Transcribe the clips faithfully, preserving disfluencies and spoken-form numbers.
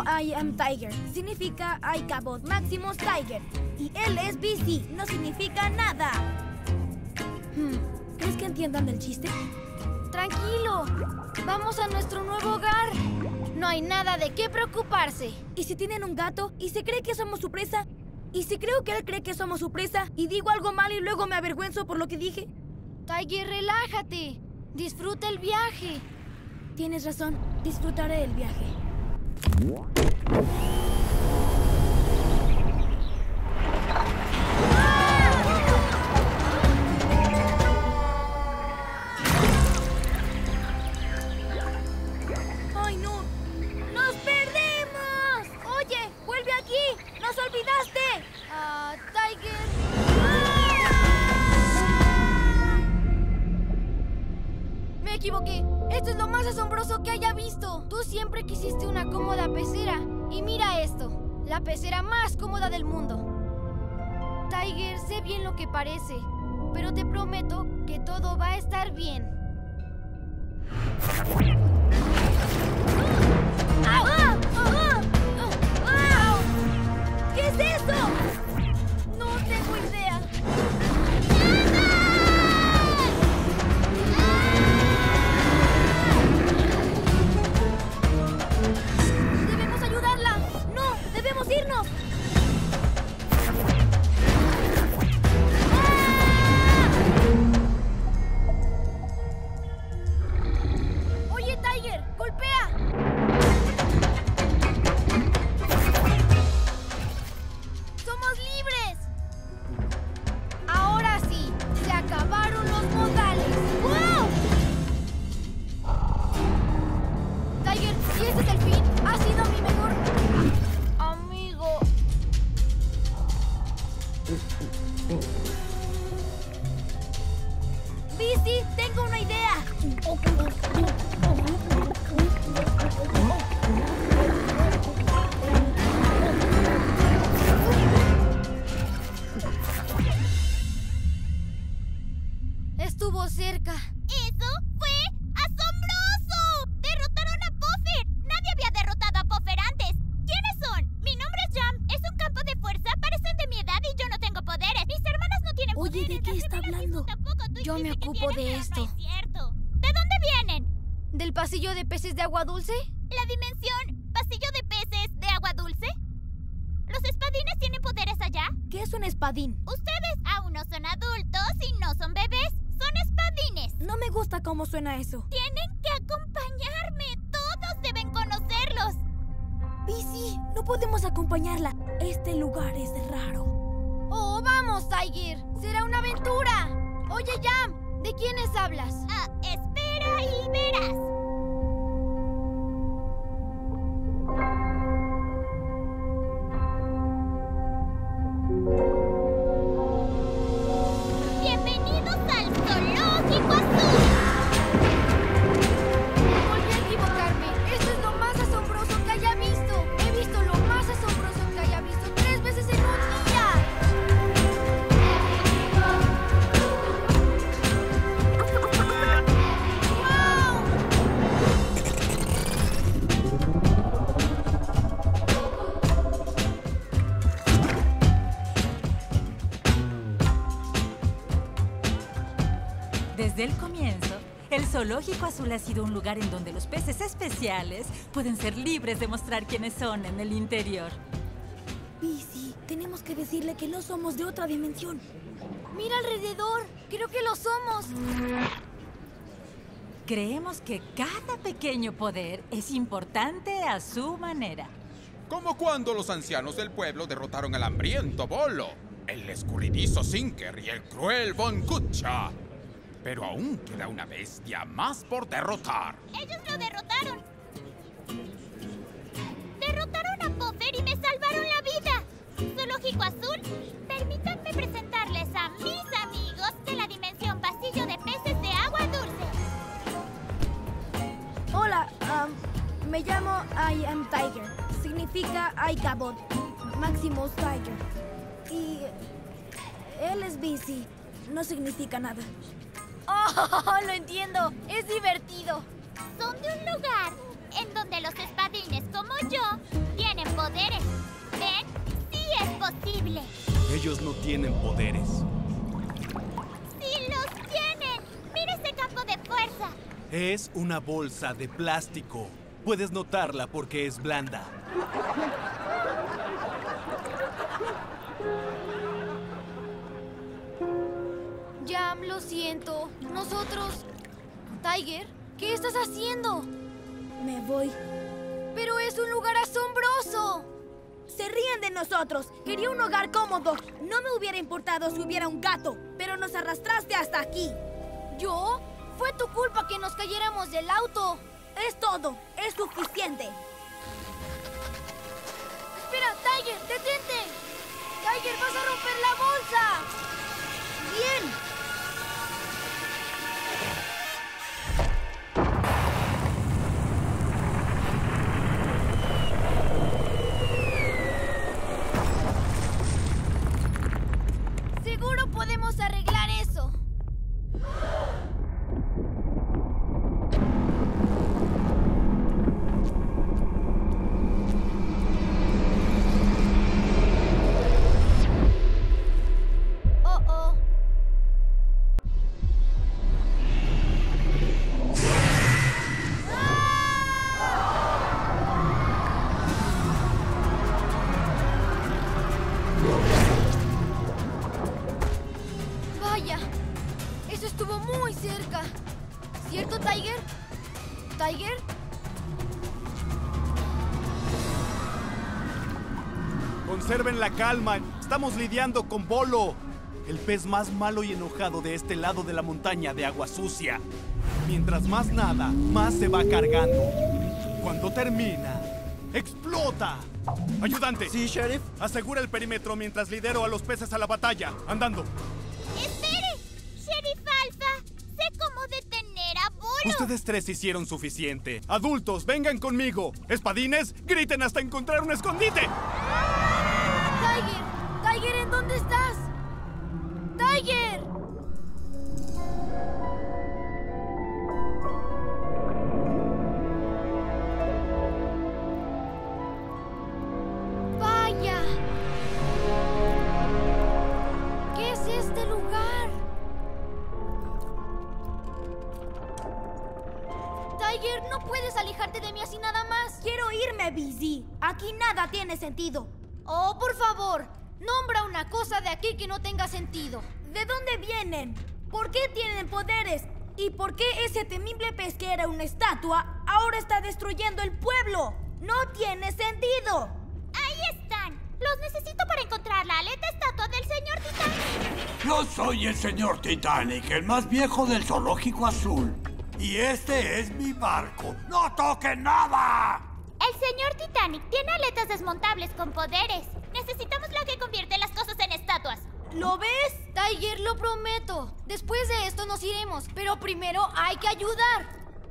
I am Tiger. Significa I Cabot Maximus Tiger. Y él es B C. No significa nada. Hmm, ¿crees que entiendan el chiste? Tranquilo. Vamos a nuestro nuevo hogar. No hay nada de qué preocuparse. ¿Y si tienen un gato y se cree que somos su presa? ¿Y si creo que él cree que somos su presa y digo algo mal y luego me avergüenzo por lo que dije? Tiger, relájate. Disfruta el viaje. Tienes razón. Disfrutaré el viaje. ¡Ay, no! ¡Nos perdemos! Oye, vuelve aquí. ¡Nos olvidaste! Ah, Tiger. Me equivoqué. Esto es lo más asombroso que haya visto. Tú siempre quisiste una cómoda pecera. Y mira esto. La pecera más cómoda del mundo. Tiger, sé bien lo que parece, pero te prometo que todo va a estar bien. ¡Au! ¡Ah! ¡Ah! ¡Ah! ¿Qué es eso? No tengo idea. ¡Debemos ayudarla! ¡No! ¡Debemos irnos! Oye, Tiger, golpea. ¡Somos libres! Ahora sí, se acabaron los modales. ¡Wow! Tiger, si este es el fin, ha sido mi mejor amigo. Bici, tengo una idea. Estuvo cerca. ¡Eso fue asombroso! ¡Derrotaron a Puffer! ¡Nadie había derrotado a Puffer antes! ¿Quiénes son? Mi nombre es Jam. Es un campo de fuerza. Parecen de mi edad y yo no tengo poderes. Mis hermanas no tienen Oye, poderes. ¿de qué La está primera hablando? Jesús tampoco. Tú Yo me dijiste que ocupo vienen, de pero esto. No es cierto. ¿De dónde vienen? ¿Del pasillo de peces de agua dulce? ¿La dimensión pasillo de peces de agua dulce? ¿Los espadines tienen poderes allá? ¿Qué es un espadín? Ustedes aún no son adultos y no son bebés. Son espadines. No me gusta cómo suena eso. Tienen que acompañarme. Todos deben conocerlos. Bici, no podemos acompañarla. Este lugar es raro. ¡Oh, vamos, Tiger! ¡Será una aventura! Oye, Jam, ¿de quiénes hablas? Ah, espera y verás. Bienvenidos al Zoológico Azul. Volví a equivocarme. Esto es lo más asombroso que haya visto. He visto lo más asombroso que haya visto tres veces en un día. Desde el comienzo, el Zoológico Azul ha sido un lugar en donde los peces especiales pueden ser libres de mostrar quiénes son en el interior. Bici, tenemos que decirle que no somos de otra dimensión. Mira alrededor. Creo que lo somos. Creemos que cada pequeño poder es importante a su manera. Como cuando los ancianos del pueblo derrotaron al hambriento Bolo, el escurridizo Sinker y el cruel Von Kutcha. Pero aún queda una bestia más por derrotar. Ellos lo derrotaron. Derrotaron a Puffer y me salvaron la vida. Zoológico Azul, permítanme presentarles a mis amigos de la dimensión pasillo de peces de agua dulce. Hola, um, me llamo I am Tiger. Significa I Cabot Maximus Tiger. Y él es Bici. No significa nada. ¡Oh, lo entiendo! ¡Es divertido! Son de un lugar en donde los espadines como yo poderes. ¿Ven? ¡Sí es posible! Ellos no tienen poderes. ¡Sí los tienen! ¡Mira ese campo de fuerza! Es una bolsa de plástico. Puedes notarla porque es blanda. Jam, lo siento. Nosotros... Tiger, ¿qué estás haciendo? Me voy. ¡Pero es un lugar asombroso! Se ríen de nosotros. Quería un hogar cómodo. No me hubiera importado si hubiera un gato, pero nos arrastraste hasta aquí. ¿Yo? Fue tu culpa que nos cayéramos del auto. Es todo. Es suficiente. Espera, Tiger, detente. Tiger, vas a romper la bolsa. Bien. Seguro podemos arreglar eso. Oh, oh. Vaya, eso estuvo muy cerca. ¿Cierto, Tiger? ¿Tiger? Conserven la calma. Estamos lidiando con Bolo, el pez más malo y enojado de este lado de la montaña de agua sucia. Mientras más nada, más se va cargando. Cuando termina, ¡explota! Ayudante. Sí, Sheriff. Asegura el perímetro mientras lidero a los peces a la batalla. Andando. ¡Espere! ¡Sheriff Alpha! ¡Sé cómo detener a Bolo! Ustedes tres hicieron suficiente. Adultos, vengan conmigo. Espadines, griten hasta encontrar un escondite. Tiger, Tiger, ¿en dónde estás? Tiger. Vaya. ¿Qué es este lugar? Tiger, no puedes alejarte de mí así nada más. Quiero irme, B Z. Aquí nada tiene sentido. Oh, por favor, nombra una cosa de aquí que no tenga sentido. ¿De dónde vienen? ¿Por qué tienen poderes? ¿Y por qué ese temible pez que era una estatua ahora está destruyendo el pueblo? ¡No tiene sentido! ¡Ahí están! Los necesito para encontrar la aleta estatua del señor Titanic. Yo soy el señor Titanic, el más viejo del zoológico azul. Y este es mi barco. ¡No toquen nada! El señor Titanic tiene aletas desmontables con poderes. Necesitamos la que convierte las cosas en estatuas. ¿Lo ves? Tiger, lo prometo. Después de esto nos iremos, pero primero hay que ayudar.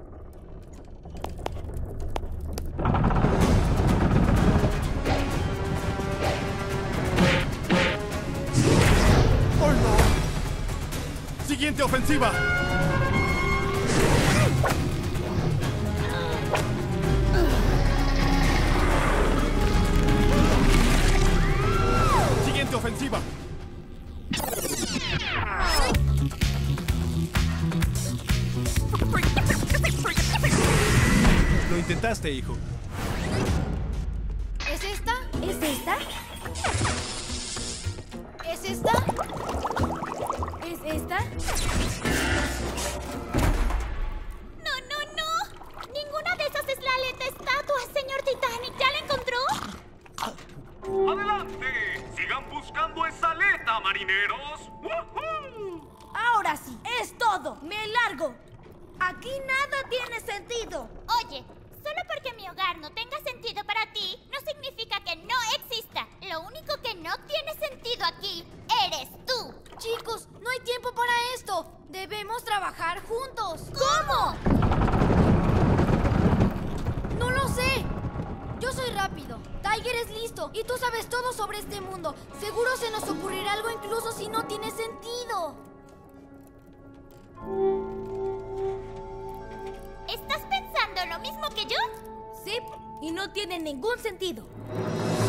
¡Oh, no! Siguiente ofensiva. Siguiente ofensiva. Lo intentaste, hijo. ¿Es esta? ¿Es esta? ¿Es esta? ¿Es esta? ¡No, no, no! Ninguna de esas es la aleta estatua, señor Titanic. ¿Ya la encontró? ¡Adelante! ¡Sigan buscando esa aleta, marineros! ¡Woohoo! Ahora sí, es todo. Me largo. Aquí nada tiene sentido. Oye, solo porque mi hogar no tenga sentido para ti, no significa que no exista. Lo único que no tiene sentido aquí eres tú. Chicos, no hay tiempo para esto. Debemos trabajar juntos. ¿Cómo? No lo sé. Yo soy rápido. Tiger es listo. Y tú sabes todo sobre este mundo. Seguro se nos ocurrirá algo incluso si no tiene sentido. ¿Estás pensando lo mismo que yo? Sí, y no tiene ningún sentido.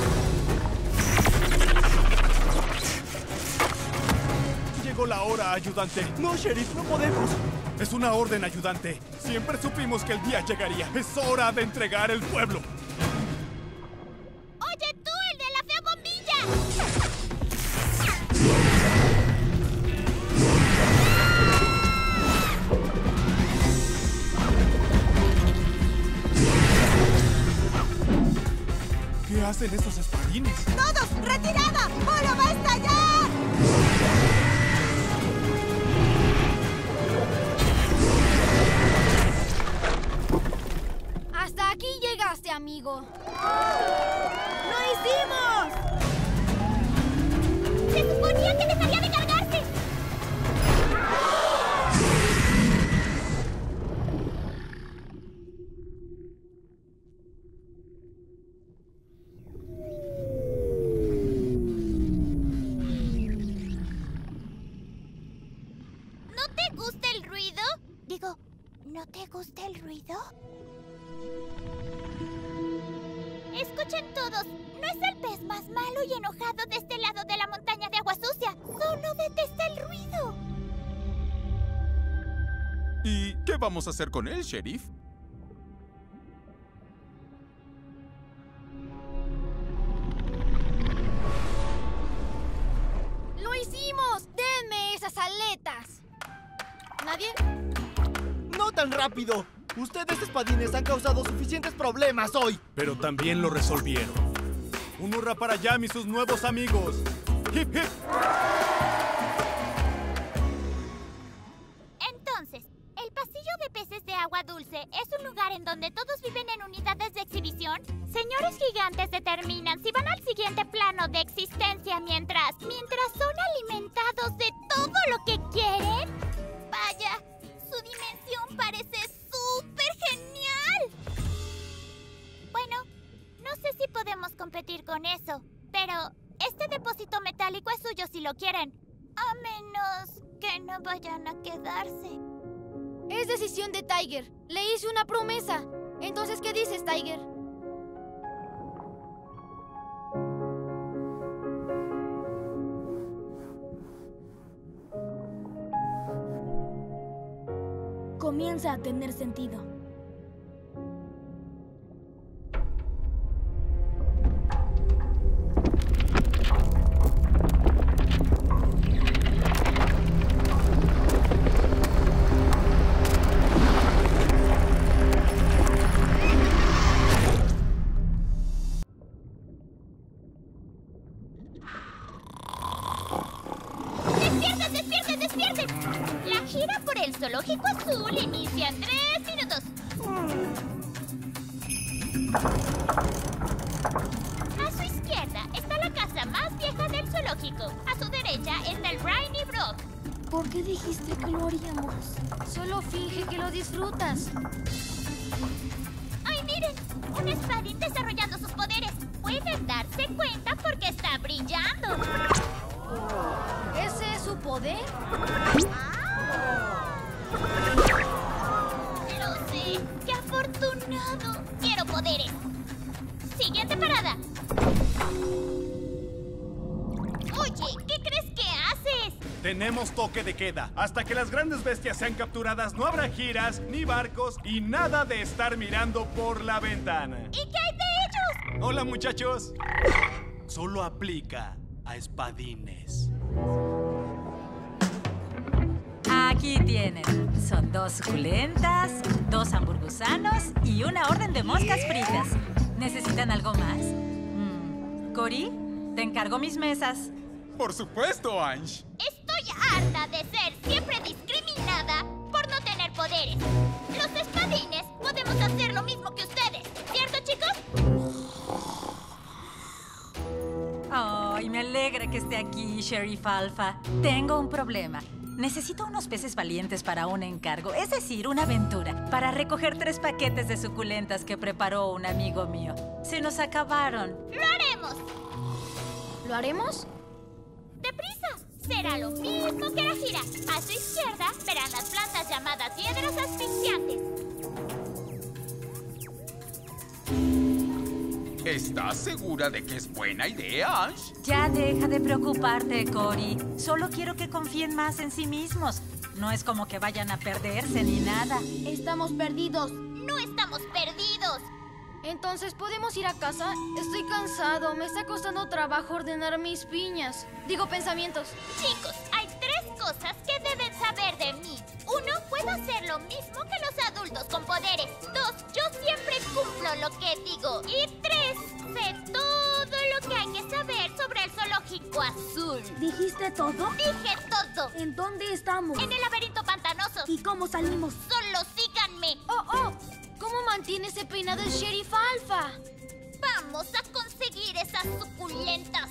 llegó la hora, ayudante. No, Sheriff, no podemos. Es una orden, ayudante. Siempre supimos que el día llegaría. Es hora de entregar el pueblo. Oye, tú, el de la fea bombilla. ¿Qué hacen esos espadines? ¡Todos! ¡Retirada! ¡Bolo va a estallar! Hasta aquí llegaste, amigo. ¡Lo hicimos! ¡Se suponía que dejaría de cargarse! ¿No te gusta el ruido? Digo, ¿no te gusta el ruido? Escuchen todos, no es el pez más malo y enojado de este lado de la montaña de agua sucia. Solo detesta el ruido. ¿Y qué vamos a hacer con él, Sheriff? ¡Lo hicimos! ¡Denme esas aletas! ¿Nadie? ¡No tan rápido! Ustedes, espadines, han causado suficientes problemas hoy. Pero también lo resolvieron. Un hurra para Jam y sus nuevos amigos. ¡Hip, hip! Entonces, ¿el pasillo de peces de agua dulce es un lugar en donde todos viven en unidades de exhibición? Señores gigantes determinan si van al siguiente plano de existencia mientras... mientras son alimentados de todo lo que quieren. Vaya, su dimensión parece súper genial. Bueno, no sé si podemos competir con eso, pero este depósito metálico es suyo si lo quieren. A menos que no vayan a quedarse. Es decisión de Tiger. Le hice una promesa. Entonces, ¿qué dices, Tiger? Comienza a tener sentido. ¡Despierten, despierten, despierten! La gira por el Zoológico Azul inicia en tres minutos. A su izquierda está la casa más vieja del zoológico. A su derecha está el Briny Brook. ¿Por qué dijiste que lo haríamos? Solo finge que lo disfrutas. ¡Ay, miren! Un espadín desarrollando sus poderes. Pueden darse cuenta porque está brillando. ¿Ese es su poder? Lo sé. ¡Qué afortunado! Quiero poderes. Siguiente parada. Oye, ¿qué crees que haces? Tenemos toque de queda. Hasta que las grandes bestias sean capturadas, no habrá giras, ni barcos y nada de estar mirando por la ventana. ¿Y qué hay de ellos? Hola, muchachos. Solo aplica a espadines. Aquí tienen. Son dos suculentas, dos hamburgusanos y una orden de moscas fritas. ¿Necesitan algo más? Mm. Cory, te encargo mis mesas. Por supuesto, Ange. Estoy harta de ser siempre discriminada por no tener poderes. Los espadines podemos hacer lo mismo que ustedes, ¿cierto, chicos? Ay, me alegra que esté aquí, Sheriff Alpha. Tengo un problema. Necesito unos peces valientes para un encargo, es decir, una aventura, para recoger tres paquetes de suculentas que preparó un amigo mío. Se nos acabaron. ¡Lo haremos! ¿Lo haremos? ¡Deprisa! Será lo mismo que la gira. A su izquierda verán las plantas llamadas hiedras asfixiantes. ¿Estás segura de que es buena idea, Ash? Ya deja de preocuparte, Cory. Solo quiero que confíen más en sí mismos. No es como que vayan a perderse ni nada. Estamos perdidos. No estamos perdidos. Entonces, ¿podemos ir a casa? Estoy cansado. Me está costando trabajo ordenar mis piñas. Digo, pensamientos. Chicos, hay tres cosas que deben saber de mí. Uno, puedo hacer lo mismo que los adultos con poderes. Dos, yo siempre cumplo lo que digo. Y tres, sé todo lo que hay que saber sobre el zoológico azul. ¿Dijiste todo? Dije todo. ¿En dónde estamos? En el laberinto pantanoso. ¿Y cómo salimos? Solo síganme. ¡Oh, oh! ¿Cómo mantiene ese peinado el Sheriff Alpha? Vamos a conseguir esas suculentas.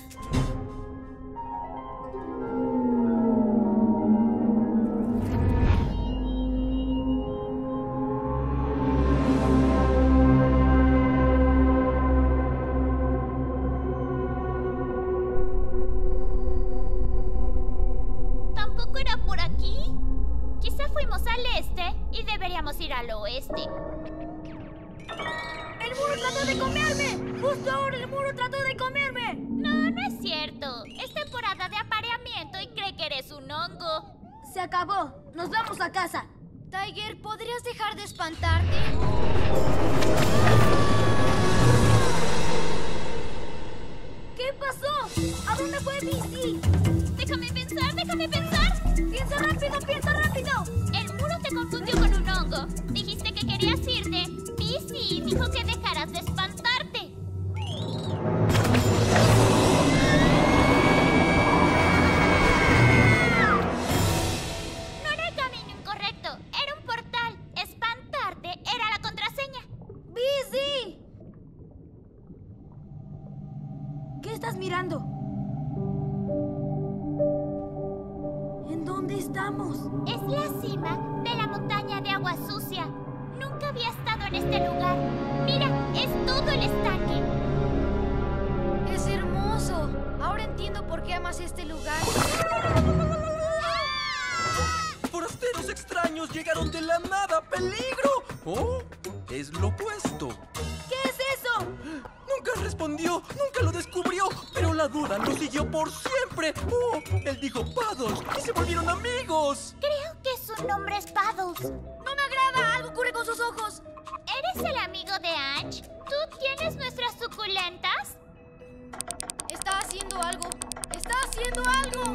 ¿Tampoco era por aquí? Quizá fuimos al este y deberíamos ir al oeste. ¡El muro trató de comerme! ¡Justo ahora el muro trató de comerme! No, no es cierto. Es temporada de apareamiento y cree que eres un hongo. Se acabó. Nos vamos a casa. Tiger, ¿podrías dejar de espantarte? ¿Qué pasó? ¿A dónde fue Bici? Déjame pensar, déjame pensar. ¡Piensa rápido, piensa rápido! El muro te confundió con un hongo. Dijiste que querías irte. Bici dijo que dejaras de espantarte. No era el camino incorrecto. Era un portal. Espantarte era la contraseña. ¡Bici! ¿Qué estás mirando? ¿En dónde estamos? Es la cima de la montaña de agua sucia. Nunca había estado en este lugar. Mira, es todo el estanque. Es hermoso. Ahora entiendo por qué amas este lugar. ¡Forasteros extraños llegaron de la nada! ¡Peligro! ¡Oh! Es lo opuesto. ¿Qué es eso? Nunca respondió, nunca lo descubrió, pero la duda lo siguió por siempre. ¡Oh! Él dijo Paddles y se volvieron amigos. Creo que su nombre es Paddles. ¡No me agrada! ¡Algo ocurre con sus ojos! ¿Eres el amigo de Ange? ¿Tú tienes nuestras suculentas? Está haciendo algo. ¡Está haciendo algo!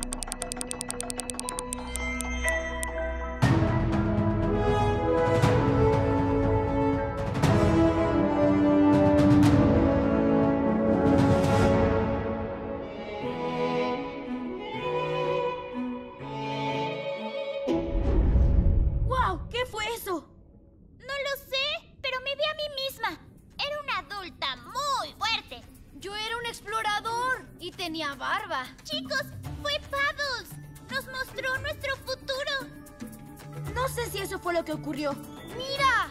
¡Wow! ¿Qué fue eso? No lo sé, pero me vi a mí misma. Era una adulta muy fuerte. Yo era un explorador y tenía barba. Chicos, fue Paddles. Nos mostró nuestro futuro. No sé si eso fue lo que ocurrió. ¡Mira!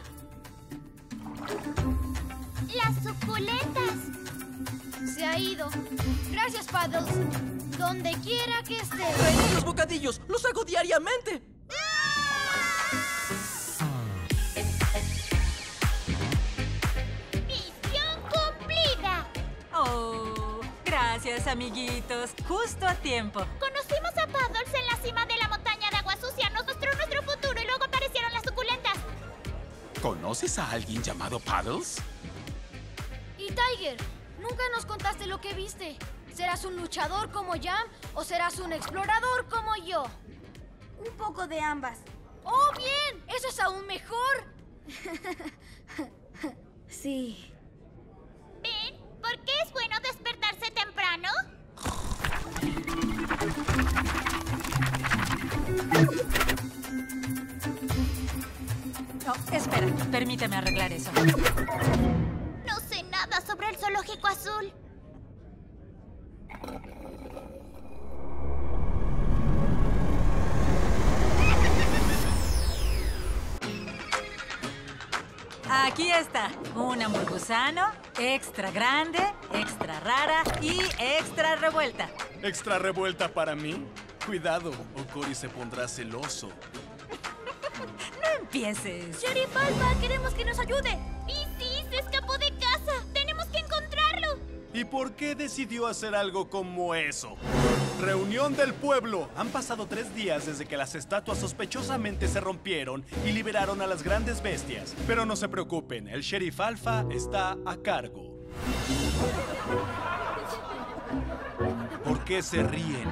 Las suculentas. Se ha ido. Gracias, Paddles. Donde quiera que esté. ¡Traen los bocadillos! ¡Los hago diariamente! ¡Misión cumplida! Oh, gracias, amiguitos. Justo a tiempo. Conocimos a Paddles en la cima de la montaña de agua sucia. Nos mostró nuestro futuro y luego aparecieron las suculentas. ¿Conoces a alguien llamado Paddles? Y Tiger, nunca nos contaste lo que viste. ¿Serás un luchador como Jam o serás un explorador como yo? Un poco de ambas. ¡Oh, bien! ¡Eso es aún mejor! Sí. ¿Ven? ¿Por qué es bueno despertarse temprano? No, espera, permíteme arreglar eso. No sé nada sobre el zoológico azul. Aquí está, un hamburgusano, extra grande, extra rara y extra revuelta. ¿Extra revuelta para mí? Cuidado, o Cory se pondrá celoso. No empieces. Sheriff Alpha, queremos que nos ayude. ¡Bici se escapó de casa! ¡Tenemos que encontrarla! ¿Y por qué decidió hacer algo como eso? Reunión del pueblo. Han pasado tres días desde que las estatuas sospechosamente se rompieron y liberaron a las grandes bestias. Pero no se preocupen, el Sheriff Alpha está a cargo. ¿Por qué se ríen?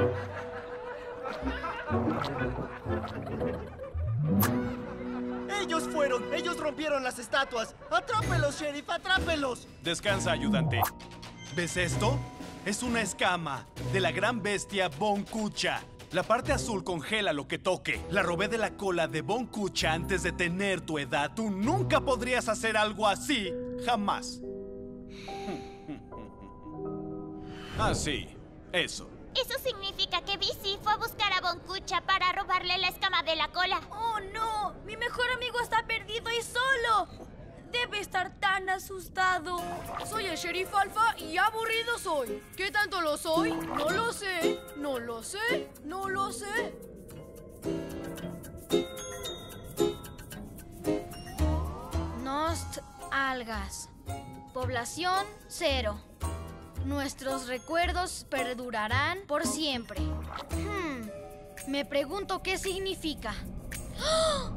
¡Ellos fueron! ¡Ellos rompieron las estatuas! ¡Atrápelos, Sheriff! ¡Atrápelos! Descansa, ayudante. ¿Ves esto? Es una escama de la gran bestia Bon Kucha. La parte azul congela lo que toque. La robé de la cola de Bon Kucha antes de tener tu edad. Tú nunca podrías hacer algo así. Jamás. Así. Eso. Eso significa que B C fue a buscar a Bon Kucha para robarle la escama de la cola. ¡Oh, no! ¡Mi mejor amigo está perdido y solo! Debe estar tan asustado. Soy el Sheriff Alpha y aburrido soy. ¿Qué tanto lo soy? No lo sé. No lo sé. No lo sé. Nost algas. Población cero. Nuestros recuerdos perdurarán por siempre. Hmm. Me pregunto qué significa. ¡Oh!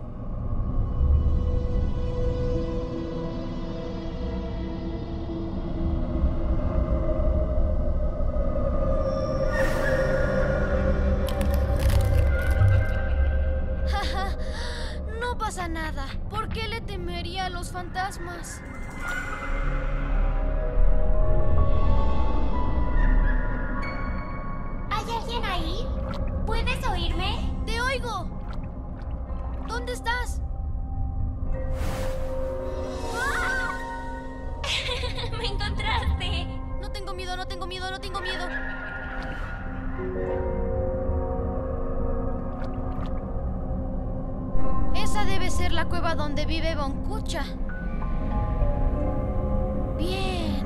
No pasa nada. ¿Por qué le temería a los fantasmas? ¿Hay alguien ahí? ¿Puedes oírme? ¡Te oigo! ¿Dónde estás? ¡Me encontraste! No tengo miedo, no tengo miedo, no tengo miedo. Esa debe ser la cueva donde vive Bon Kucha. Bien.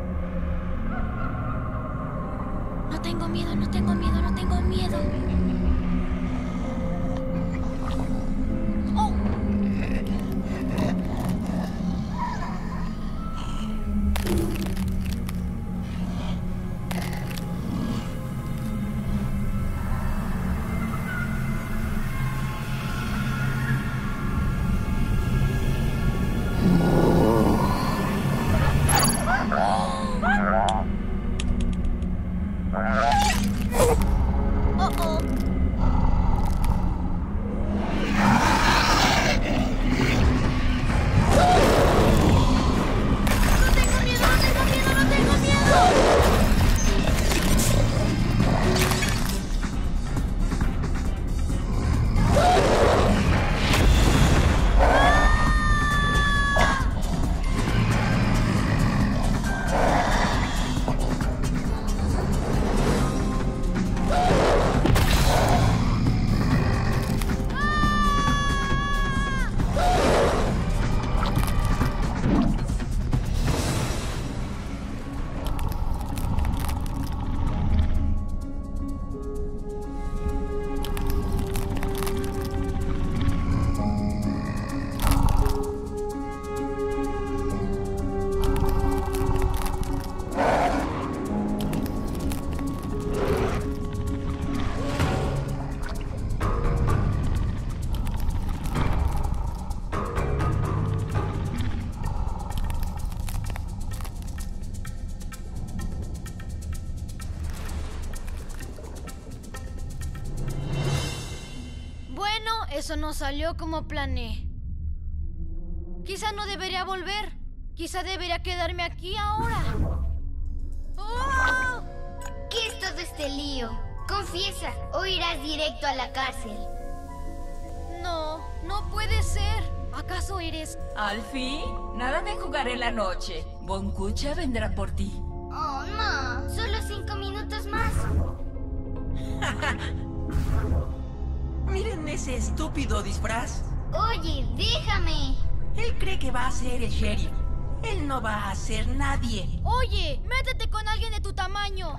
No tengo miedo, no tengo miedo, no tengo miedo. ¡Oh! Eso no salió como planeé. Quizá no debería volver. Quizá debería quedarme aquí ahora. ¡Oh! ¿Qué es todo este lío? Confiesa o irás directo a la cárcel. No, no puede ser. ¿Acaso eres...? Alfie, nada de jugar en la noche. Bon Kucha vendrá por ti. Oh, no. Solo cinco minutos más. Miren ese estúpido disfraz. Oye, déjame. Él cree que va a ser el sheriff. Él no va a ser nadie. Oye, métete con alguien de tu tamaño.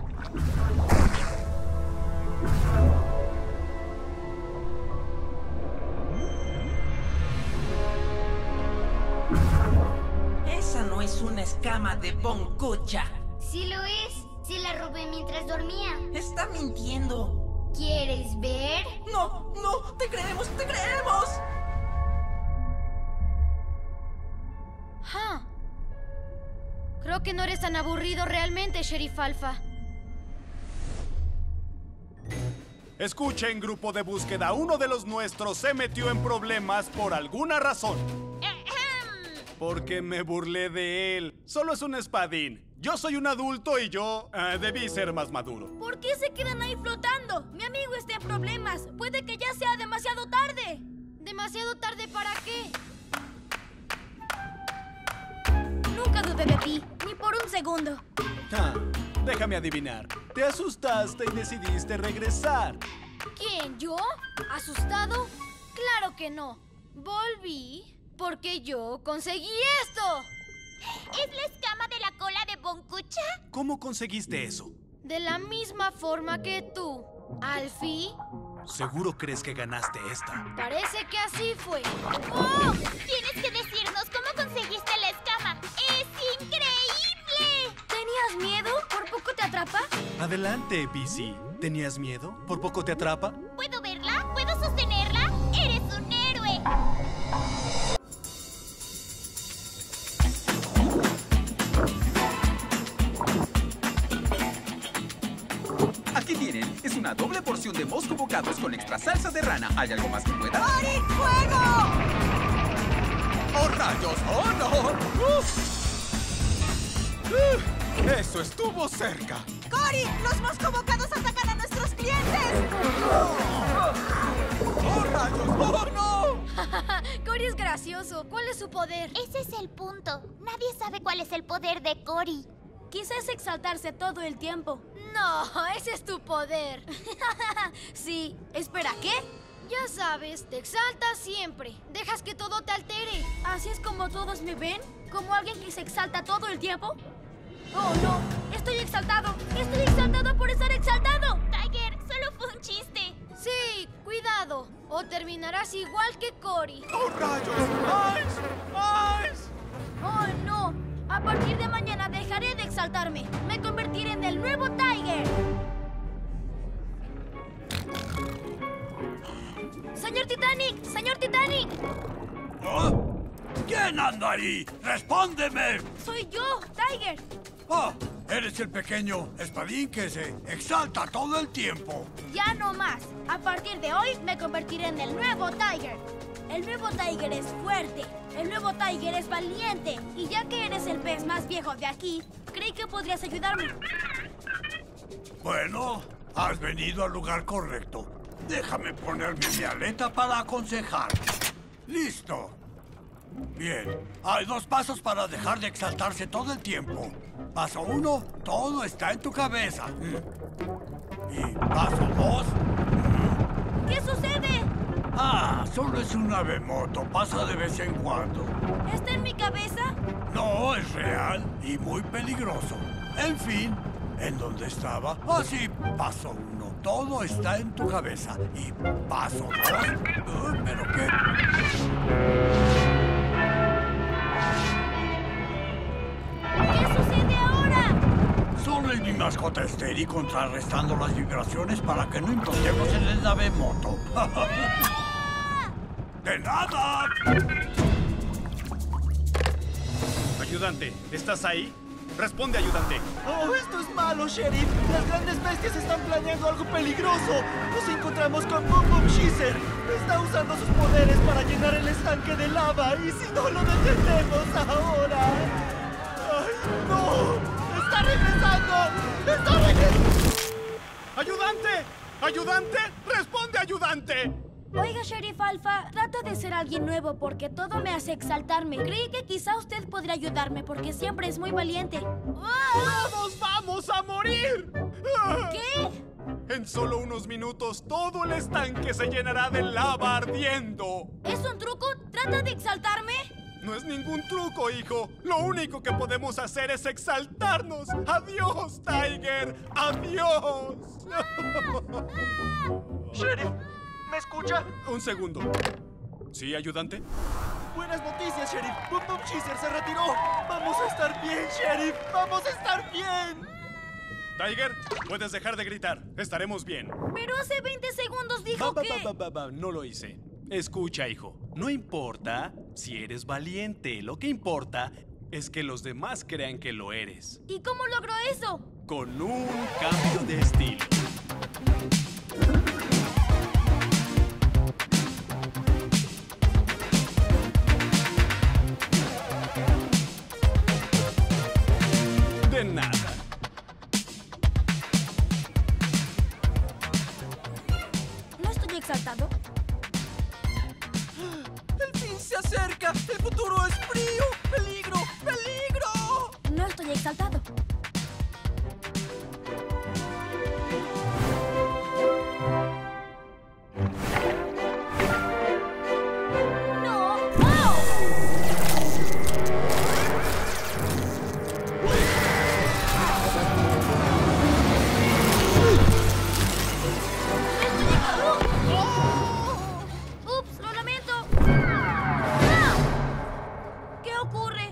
Esa no es una escama de Bon Kucha. Sí lo es. Se la robé mientras dormía. Está mintiendo. ¿Quieres ver? No, no, te creemos, te creemos. Huh. Creo que no eres tan aburrido realmente, Sheriff Alpha. Escuchen, grupo de búsqueda. Uno de los nuestros se metió en problemas por alguna razón. Porque me burlé de él. Solo es un espadín. Yo soy un adulto y yo uh, debí ser más maduro. ¿Por qué se quedan ahí flotando? Mi amigo está en problemas. Puede que ya sea demasiado tarde. ¿Demasiado tarde para qué? Nunca dudé de ti, ni por un segundo. Ah, déjame adivinar. Te asustaste y decidiste regresar. ¿Quién, yo? ¿Asustado? Claro que no. Volví porque yo conseguí esto. ¿Es la escama de la cola de Bonkucha? ¿Cómo conseguiste eso? De la misma forma que tú, Alfie. ¿Seguro crees que ganaste esta? Parece que así fue. ¡Oh! Tienes que decirnos cómo conseguiste la escama. ¡Es increíble! ¿Tenías miedo? ¿Por poco te atrapa? Adelante, B C. ¿Tenías miedo? ¿Por poco te atrapa? ¿Puedo verla? ¿Puedo sostenerla? ¡Eres un héroe! Aquí tienen, es una doble porción de mosco bocados con extra salsa de rana. ¿Hay algo más que pueda? ¡Cory, fuego! ¡Oh, rayos! ¡Oh, no! ¡Uf! ¡Uh! ¡Eso estuvo cerca! ¡Cory, los mosco bocados atacan a nuestros clientes! ¡Oh, rayos! ¡Oh, no! Cory es gracioso. ¿Cuál es su poder? Ese es el punto. Nadie sabe cuál es el poder de Cory. Quizás exaltarse todo el tiempo. No, ese es tu poder. Sí. Espera, ¿qué? Ya sabes, te exaltas siempre. Dejas que todo te altere. ¿Así es como todos me ven? ¿Como alguien que se exalta todo el tiempo? ¡Oh, no! ¡Estoy exaltado! ¡Estoy exaltado por estar exaltado! Tiger, solo fue un chiste. Sí, cuidado. O terminarás igual que Cory. ¡Oh, rayos! ¡Ice! ¡Ice! ¡Oh, no! A partir de mañana dejaré de exaltarme. Me convertiré en el nuevo Tiger. ¡Señor Titanic! ¡Señor Titanic! ¿Oh? ¿Quién anda ahí? ¡Respóndeme! ¡Soy yo, Tiger! ¡Ah! Eres el pequeño espadín que se exalta todo el tiempo. Ya no más. A partir de hoy me convertiré en el nuevo Tiger. El nuevo Tiger es fuerte. El nuevo Tiger es valiente. Y ya que eres el pez más viejo de aquí, creí que podrías ayudarme. Bueno, has venido al lugar correcto. Déjame ponerme mi aleta para aconsejar. ¡Listo! Bien, hay dos pasos para dejar de exaltarse todo el tiempo. Paso uno, todo está en tu cabeza. Y paso dos... ¿Qué sucede? Ah, solo es un ave moto, pasa de vez en cuando. ¿Está en mi cabeza? No, es real y muy peligroso. En fin, ¿en dónde estaba? Así, paso uno, todo está en tu cabeza. Y paso dos... Uh, ¿Pero qué? ¿Qué sucede ahora? Solo es mi mascota estéril contrarrestando las vibraciones para que no implotemos en el ave moto. ¡De nada! Ayudante, ¿estás ahí? Responde, ayudante. ¡Oh, esto es malo, Sheriff! ¡Las grandes bestias están planeando algo peligroso! ¡Nos encontramos con Boom Boom Sheezer! ¡Está usando sus poderes para llenar el estanque de lava! ¡Y si no lo detenemos ahora! ¡Ay, no! ¡Está regresando! ¡Está regresando! ¡Ayudante! ¡Ayudante! ¡Responde, ayudante! Oiga, Sheriff Alpha, trato de ser alguien nuevo porque todo me hace exaltarme. Creí que quizá usted podría ayudarme porque siempre es muy valiente. ¡Todos vamos a morir! ¿Qué? En solo unos minutos, todo el estanque se llenará de lava ardiendo. ¿Es un truco? ¿Trata de exaltarme? No es ningún truco, hijo. Lo único que podemos hacer es exaltarnos. ¡Adiós, Tiger! ¡Adiós! Sheriff, ¿me escucha? Un segundo. ¿Sí, ayudante? Buenas noticias, Sheriff. Boom Boom Cheeser se retiró. Vamos a estar bien, Sheriff. Vamos a estar bien. Tiger, puedes dejar de gritar. Estaremos bien. Pero hace veinte segundos dijo Ba, ba, que... ba, ba, ba, ba, no lo hice. Escucha, hijo. No importa si eres valiente. Lo que importa es que los demás crean que lo eres. ¿Y cómo logró eso? Con un cambio de estilo. De nada. ¿No estoy exaltado? ¡El fin se acerca! ¡El futuro es frío! ¡Peligro! ¡Peligro! No estoy exaltado. ¡No! ¡Oh! ¡Ups! ¡Lo lamento! ¡Ah! ¿Qué ocurre?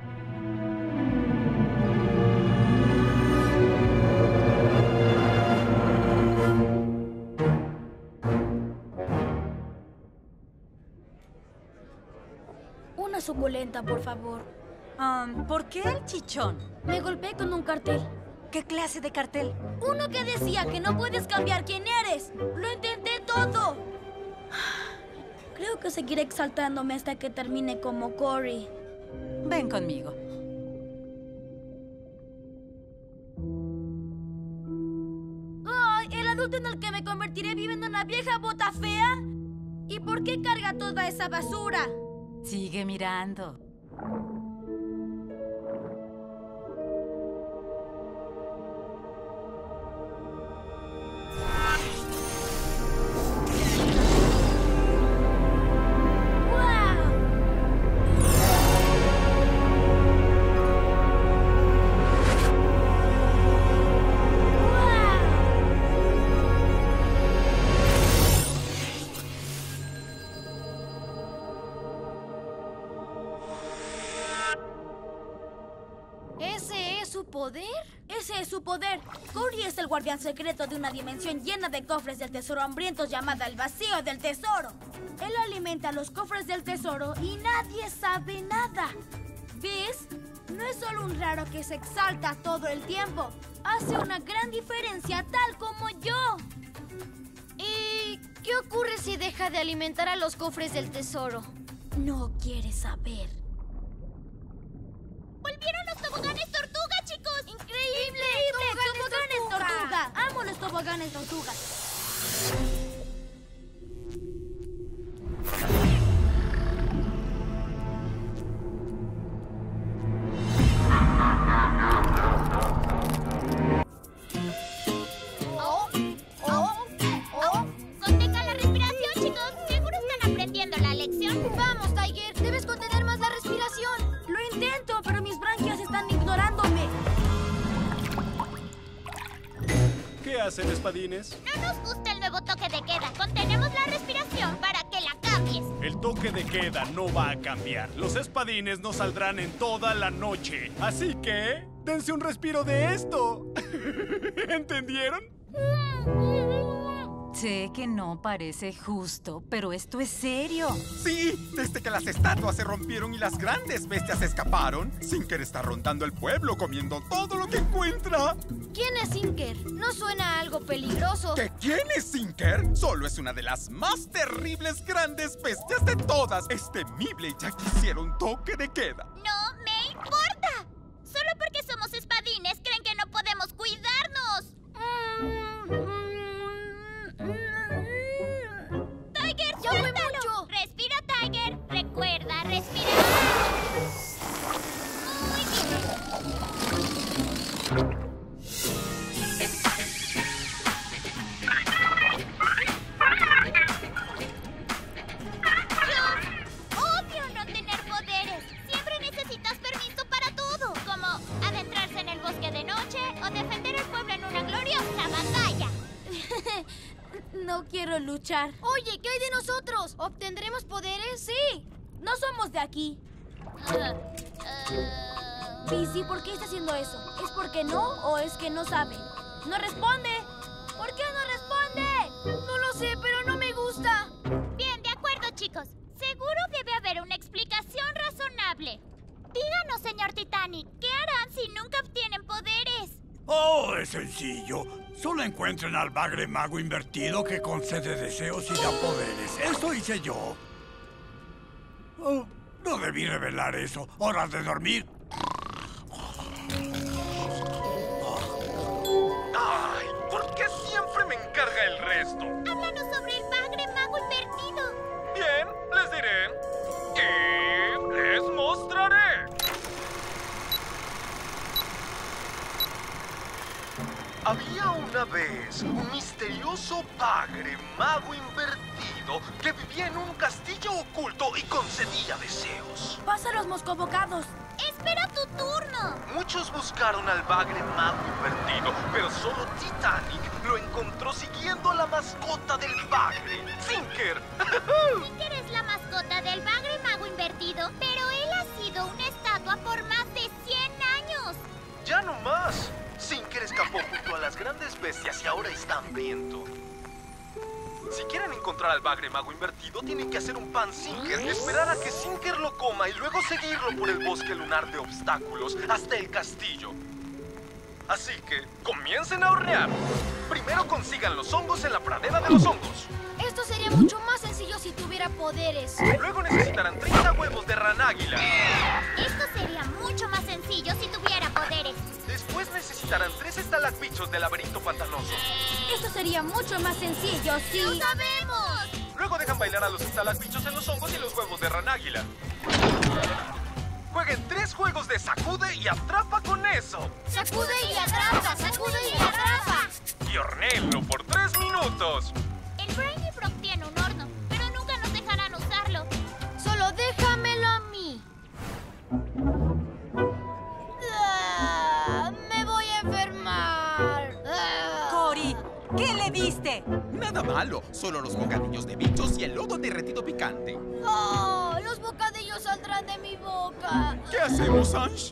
Una suculenta, por favor. Um, ¿Por qué el chichón? Me golpeé con un cartel. ¿Qué clase de cartel? Uno que decía que no puedes cambiar quién eres. Lo intenté todo. Creo que seguiré exaltándome hasta que termine como Cory. Ven conmigo. ¡Ay! ¿El adulto en el que me convertiré vive en una vieja bota fea? ¿Y por qué carga toda esa basura? Sigue mirando. ¿Ese es su poder? Ese es su poder. Cory es el guardián secreto de una dimensión llena de cofres del tesoro hambrientos llamada el vacío del tesoro. Él alimenta los cofres del tesoro y nadie sabe nada. ¿Ves? No es solo un raro que se exalta todo el tiempo. Hace una gran diferencia tal como yo. ¿Y qué ocurre si deja de alimentar a los cofres del tesoro? No quieres saber. ¡Volvieron los toboganes tortuga, chicos! ¡Increíble! ¡Toboganes, toboganes tortuga! ¡Amo los toboganes tortuga! Oh, oh, oh. Contengan la respiración, chicos. ¿Seguro están aprendiendo la lección? Vamos, Tiger. Debes contener más la respiración. Lo intento, pero mis branquias están ignorándome. ¿Qué hacen, espadines? No nos gusta el nuevo toque de queda. Contenemos la respiración para que la cambies. El toque de queda no va a cambiar. Los espadines no saldrán en toda la noche. Así que, dense un respiro de esto. ¿Entendieron? Sé que no parece justo, pero esto es serio. Sí, desde que las estatuas se rompieron y las grandes bestias escaparon, Sinker está rondando el pueblo comiendo todo lo que encuentra. ¿Quién es Sinker? No suena a algo peligroso. ¿Que quién es Sinker? Solo es una de las más terribles grandes bestias de todas. Es temible y ya quisiera un toque de queda. No me importa. Solo porque somos espadines creen que no podemos cuidarnos. Tiger, ¡Ya fue suéltalo! mucho! Respira, Tiger. Recuerda, respirar. Muy bien. Yo odio no tener poderes. Siempre necesitas permiso para todo. Como adentrarse en el bosque de noche o defender el pueblo en una gloriosa batalla. No quiero luchar. Oye, ¿qué hay de nosotros? ¿Obtendremos poderes? Sí. No somos de aquí. Busy, ¿por qué está haciendo eso? ¿Es porque no o es que no sabe? ¡No responde! ¿Por qué no responde? No lo sé, pero no me gusta. Bien, de acuerdo, chicos. Seguro debe haber una explicación razonable. Díganos, señor Titanic, ¿qué harán si nunca obtienen poderes? Oh, es sencillo. Solo encuentren al bagre mago invertido que concede deseos y da poderes. Eso hice yo. Oh, no debí revelar eso. ¿Hora de dormir? ¡Ay! ¿Por qué siempre me encarga el resto? Háblanos sobre el bagre mago invertido. Bien, les diré. Y les mostraré. Había una vez un misterioso bagre mago invertido que vivía en un castillo oculto y concedía deseos. ¡Pasa los moscobocados! ¡Espera tu turno! Muchos buscaron al bagre mago invertido, pero solo Titanic lo encontró siguiendo a la mascota del bagre, Zinker. Zinker es la mascota del bagre mago invertido, pero él ha sido una estatua por más de cien años. Ya no más. Zinker escapó junto a las grandes bestias y ahora está hambriento. Si quieren encontrar al bagre mago invertido, tienen que hacer un pan Zinker, esperar a que Zinker lo coma y luego seguirlo por el bosque lunar de obstáculos hasta el castillo. Así que, comiencen a hornear. Primero consigan los hongos en la pradera de los hongos. Esto sería mucho más sencillo si tuviera poderes. Luego necesitarán treinta huevos de ranáguila. Esto sería mucho más sencillo si tuviera poderes. Después necesitarán tres estalagmitos del laberinto pantanoso. Esto sería mucho más sencillo si... ¡Lo sabemos! Luego dejan bailar a los estalagmitos en los hongos y los huevos de ranáguila. Jueguen tres juegos de sacude y atrapa con eso. ¡Sacude y atrapa! ¡Sacude y atrapa! Y hornéenlo por tres minutos. El Brainy Brock tiene un horno, pero nunca nos dejarán usarlo. Solo déjamelo a mí. Ah, me voy a enfermar. Ah. Cory, ¿qué le diste? Nada malo, solo los bocadillos de bichos y el lodo derretido picante. Oh, los bocadillos saldrán de mi boca. ¿Qué hacemos, Ange?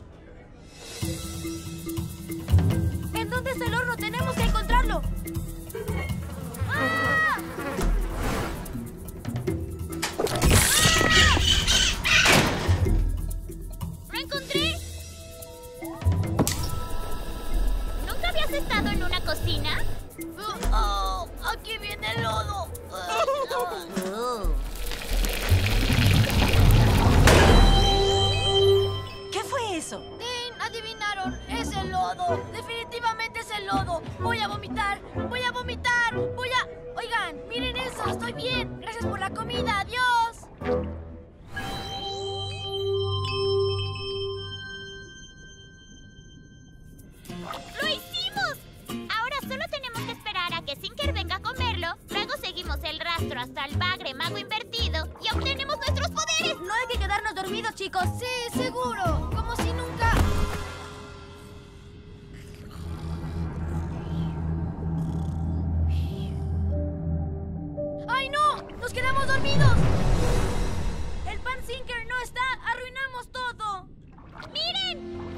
¿En dónde está el horno? ¡Tenemos que encontrarlo! ¡Ah! ¡Lo encontré! ¿Nunca habías estado en una cocina? Oh, aquí viene el lodo. ¿Qué fue eso? Dean, adivinaron. Es el lodo. Definitivamente es el lodo. Voy a vomitar. Voy a vomitar. Voy a... Oigan, miren eso. Estoy bien. Gracias por la comida. Adiós. ¡Lo hicimos! Ahora solo tenemos que esperar a que Zinker venga a comerlo. Luego seguimos el rastro hasta el bagre mago invertido y obtenemos nuestros poderes. No hay que quedarnos dormidos, chicos. Sí, seguro. Como si nunca... ¡Ay, no! ¡Nos quedamos dormidos! ¡El pan Zinker no está! ¡Arruinamos todo! ¡Miren!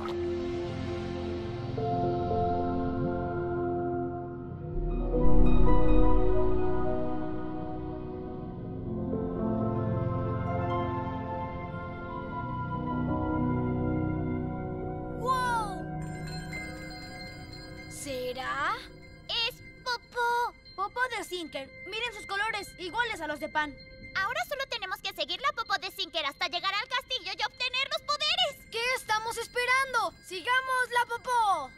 ¡Wow! ¿Será? ¡Es popó! Popó de Zinker. Miren sus colores, iguales a los de pan. Ahora solo tenemos que seguir la popó de Zinker hasta llegar al castillo y obtener los poderes. ¿Qué estamos esperando? ¡Sigamos la popó!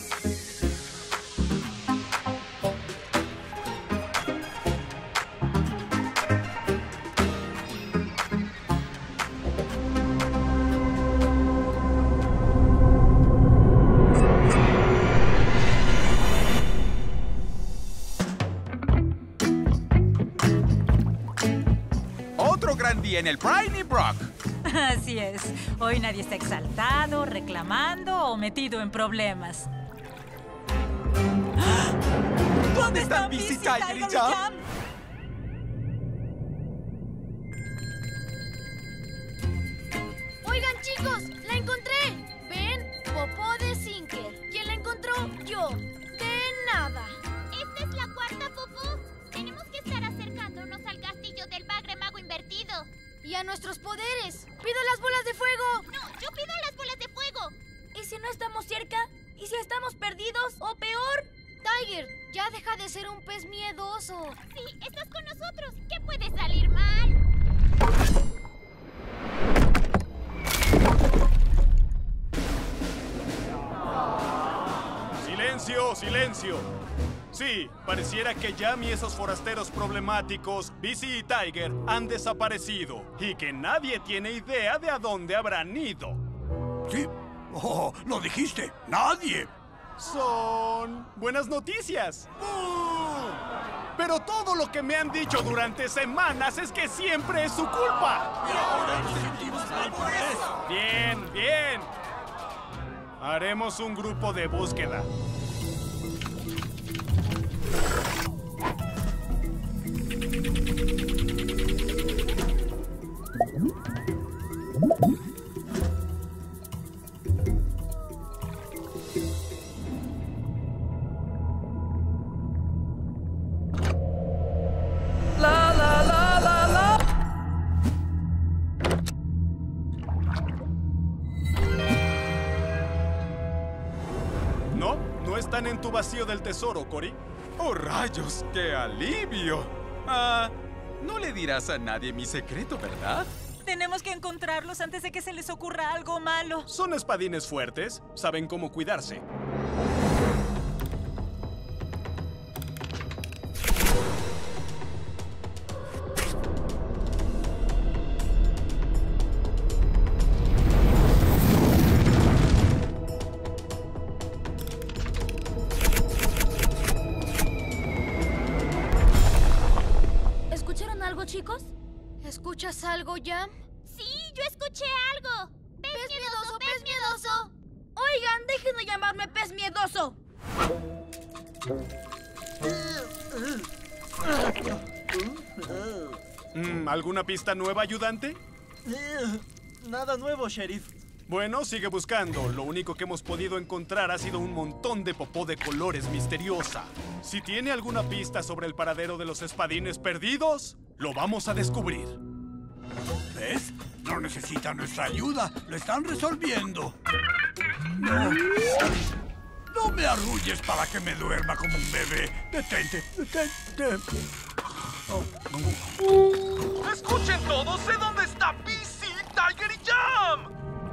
Otro gran día en el Brainy Brock. Así es. Hoy nadie está exaltado, reclamando o metido en problemas. ¿Dónde están Busy, Tiger y Jam? Chicos, la encontré. ¿Ven? Popó de Sinker. ¿Quién la encontró? Yo. De nada. Esta es la cuarta popó. Tenemos que estar acercándonos al castillo del Bagre Mago invertido. Y a nuestros poderes. ¡Pido las bolas de fuego! No, yo pido las bolas de fuego. ¿Y si no estamos cerca? ¿Y si estamos perdidos? ¿O peor? Tiger, ya deja de ser un pez miedoso. Sí, estás con nosotros. ¿Qué puede salir mal? ¡Silencio, silencio! Sí, pareciera que Jam y esos forasteros problemáticos, Busy y Tiger, han desaparecido. Y que nadie tiene idea de a dónde habrán ido. ¿Sí? ¡Oh, lo dijiste! ¡Nadie! Son buenas noticias. Pero todo lo que me han dicho durante semanas es que siempre es su culpa. Y ahora nos sentimos mal por eso. Bien, bien. Haremos un grupo de búsqueda. La la la la la. No, no están en tu vacío del tesoro, Cory. ¡Oh, rayos! ¡Qué alivio! Ah, no le dirás a nadie mi secreto, ¿verdad? Tenemos que encontrarlos antes de que se les ocurra algo malo. Son espadines fuertes, saben cómo cuidarse. ¿Escucharon algo, chicos? ¿Escuchas algo, Jam? Sí, yo escuché algo. ¡Pez, ¡Pez miedoso, miedoso, pez pez miedoso! Oigan, dejen de llamarme pez miedoso. Mm, ¿Alguna pista nueva, ayudante? Eh, Nada nuevo, Sheriff. Bueno, sigue buscando. Lo único que hemos podido encontrar ha sido un montón de popó de colores misteriosa. Si tiene alguna pista sobre el paradero de los espadines perdidos, lo vamos a descubrir. ¿Ves? No necesita nuestra ayuda. Lo están resolviendo. No. No me arrulles para que me duerma como un bebé. Detente, detente. Oh. ¡Escuchen todos! ¡Sé dónde está Busy, Tiger y Jam!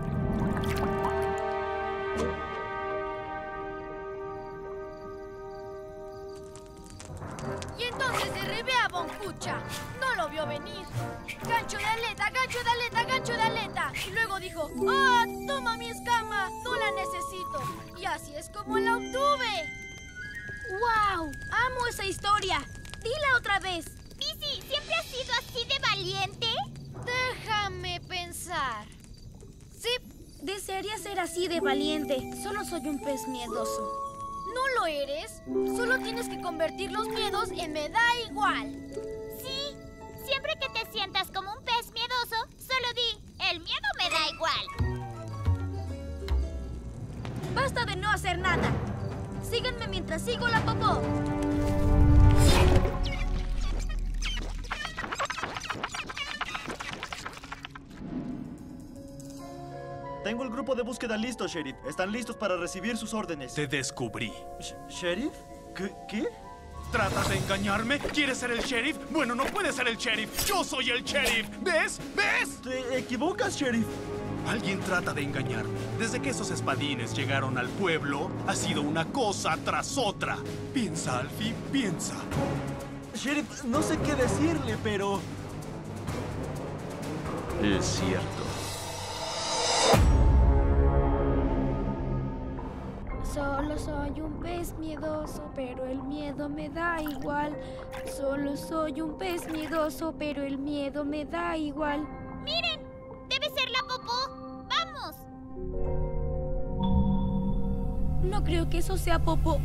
Y entonces derribé a Boncucha. No lo vio venir. Gancho de aleta, gancho de aleta, gancho de aleta. Y luego dijo, ¡ah, toma mi escama! No la necesito. Y así es como la obtuve. ¡Wow! ¡Amo esa historia! ¡Dila otra vez! Busy, ¿siempre has sido así de valiente? Déjame pensar. Sí. Desearía ser así de valiente. Solo soy un pez miedoso. No lo eres. Solo tienes que convertir los miedos en me da igual. Sí. Siempre que te sientas como un pez miedoso, solo di, el miedo me da igual. Basta de no hacer nada. Síganme mientras sigo la popó. Tengo el grupo de búsqueda listo, Sheriff. Están listos para recibir sus órdenes. Te descubrí. Sh- ¿Sheriff? ¿Qué? ¿Qué? ¿Tratas de engañarme? ¿Quieres ser el sheriff? Bueno, no puedes ser el sheriff. ¡Yo soy el sheriff! ¿Ves? ¿Ves? Te equivocas, Sheriff. Alguien trata de engañarme. Desde que esos espadines llegaron al pueblo, ha sido una cosa tras otra. Piensa, Alfie, piensa. Sheriff, no sé qué decirle, pero... Es cierto. Solo soy un pez miedoso, pero el miedo me da igual. Solo soy un pez miedoso, pero el miedo me da igual. ¡Miren! ¡Debe ser la popó! ¡Vamos! No creo que eso sea popó.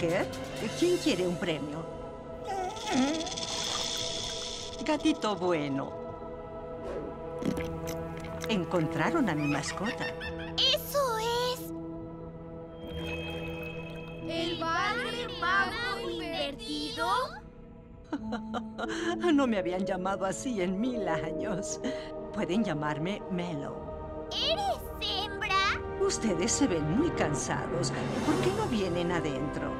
Sinker, ¿quién quiere un premio? Gatito bueno. Encontraron a mi mascota. ¡Eso es! ¿El Bagre Mago invertido? No me habían llamado así en mil años. Pueden llamarme Mellow. ¿Eres hembra? Ustedes se ven muy cansados. ¿Por qué no vienen adentro?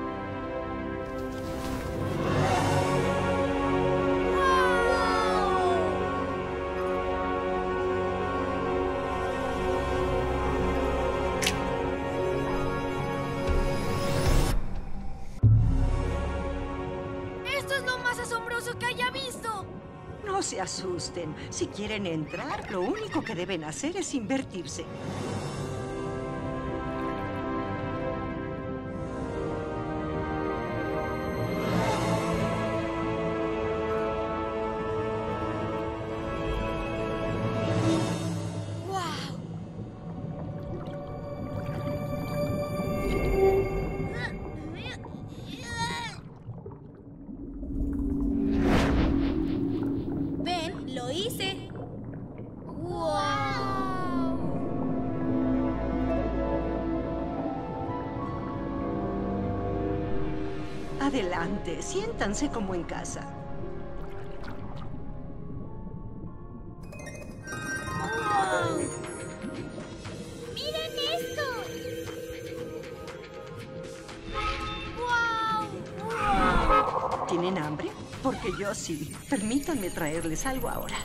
¡Esto es lo más asombroso que haya visto! No se asusten. Si quieren entrar, lo único que deben hacer es invertirse. Ven, lo hice. Adelante, siéntanse como en casa. ¡Miren esto! ¿Tienen hambre? Porque yo sí. Permítanme traerles algo ahora.